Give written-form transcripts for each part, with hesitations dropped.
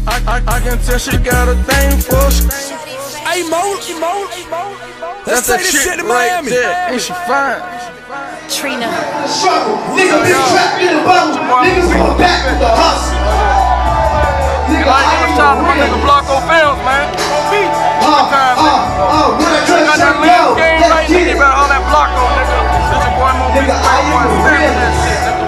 I can tell she got a thing for. Hey Mo, That's that shit right there, and she fine. Trina. Niggas been trapped in the bubble. Niggas going back with the hustle. Nigga, Shout out to my nigga Blocko Films, man. when I dress Got that up, live game let's right, get nigga. it. Better all that Blocko, nigga. This your boy Mo Nigga, I am the realest.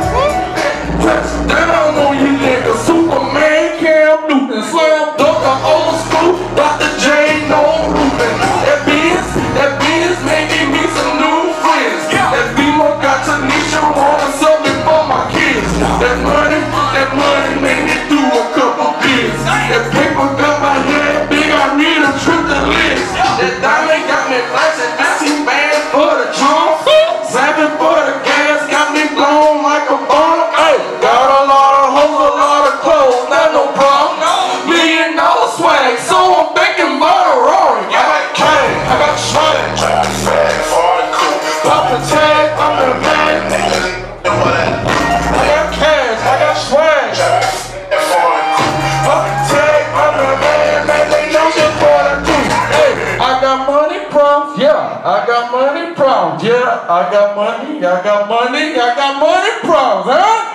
Down on you nigga, Superman, Cam Newton, Slam Dunk, I'm old school, Dr. J, no roofing. That biz made me some new friends. That Beamer got Tanisha rolling something for my kids. That money made me do a couple bids. That paper got my head big, I need a trip to list. That diamond got me flashing, 15 bands for the trunk. Zapping for the gas, got me blown like a bomb. Hey, got a lot of hoes, a lot of clothes, not no problem. $1 million swag, so I'm thinking about a Rory. I got cash, I got shot, pop the tag, I'm the man. I got cash, I got swag. Pop the tag, I'm the man, man, they know just what I do. Hey, I got money problems, yeah, I got money problems, yeah, I got money problems, huh?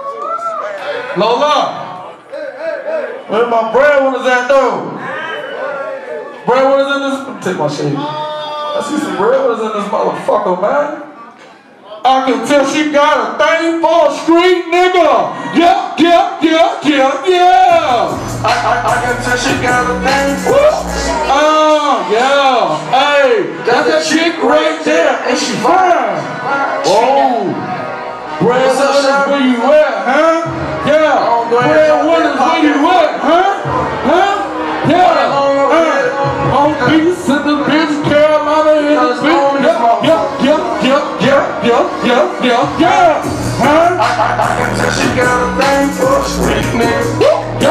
Lola, where my breadwinners at though? Breadwinners in this, take my shade. I see some breadwinners in this motherfucker, man. I can tell she got a thing for a street nigga. Yeah. I can tell she got a thing for. Yeah. Hey, that's that chick right there, and she fine. Oh, breadwinners where you at, huh? Yeah. Breadwinners where you at, huh? Yeah. On beats in the bitch, Carolina in the bitch. Yeah. Huh? I can tell she got a thing for a street nigga.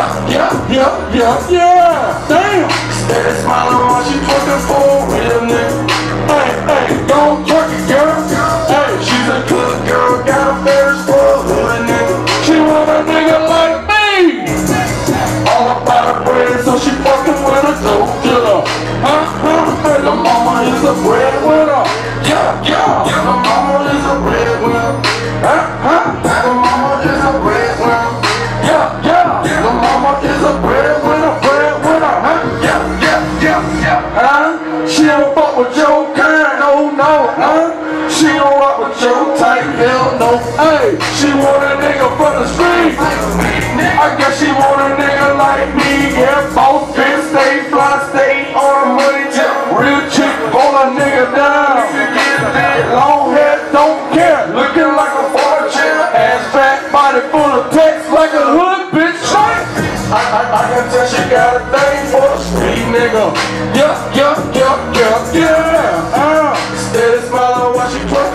Yeah. Damn. Steady smiling while she twerking for a real nigga. Hey, don't twerk it, girl. Hey, she's a good girl, got a thirst for a hood nigga. She want a nigga like me. All about her bread, so she fucking with a dope dealer. Hey, the mama is a breadwinner. Yeah. The mama is a breadwinner. The mama is a breadwinner. Yeah. The mama is a breadwinner. Yeah. She don't fuck with your kind, no. She don't rock with your type, hell no. Hey, she want a nigga from the street. I guess she want a nigga like me. Yeah, both bitch, stay fly, stay on the money tip. Real chick, hold a nigga down. Long hair, don't care. Looking like a fortune. Ass fat, body full of text like a hood bitch. I can tell she got a thing for a street nigga. Yeah. Steady smiling while she twerking.